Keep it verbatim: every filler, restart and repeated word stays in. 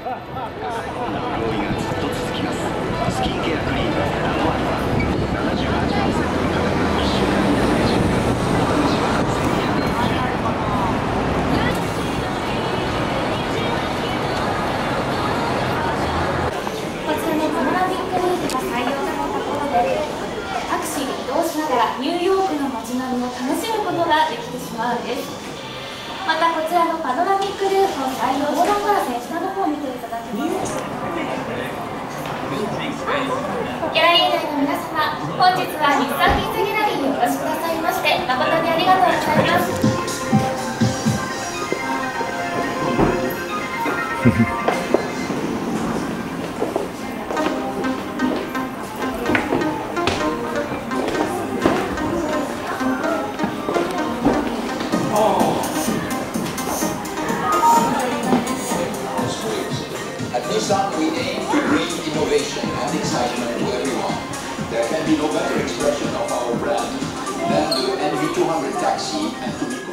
ニューヨークの街並みを楽しむことができてしまうんです。またこちらのパノラミックルーフを採用したからね、下の方を見ていただけます。ギャラリー内の皆様、本日は日産銀座ギャラリーにお越しくださいまして誠にありがとうございます。 At Nissan, we aim to bring innovation and excitement to everyone. There can be no better expression of our brand than the N V two hundred taxi and to be